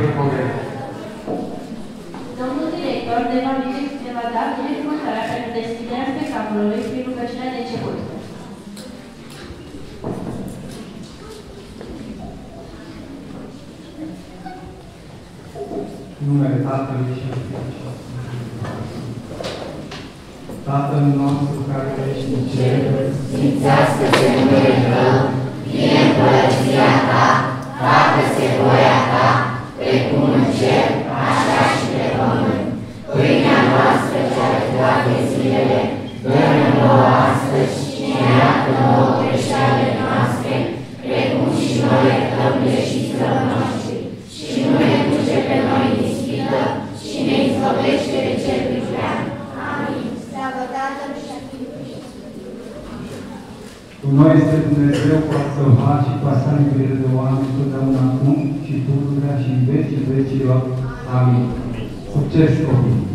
promoveze. Domnul director ne va da binecuvântarea pentru deschiderea spectacolului prin rugăciunea de început. Numele Tatălui și al Fiului și al Sfântului. Tatăl nostru care ești în cer, sfințească-se numele Tău, vie împărăția Ta, facă-se voia Ta, precum în cer, așa și pe pământ. Pâinea noastră cea de toate zilele, dă-ne nouă astăzi și ne iartă nouă greșelile noastre, precum și noi iertăm greșiților noștri. Și nu ne duce pe noi în ispită, și ne izbăvește de cel viclean. Amin. Slavă Tatălui și al Fiului și al Sfântului. cu noi este Dumnezeu cu a sălva și cu a sa iubire de oameni, totdeauna acum și pururea și în vecii vecilor. Amin. Succes, copii!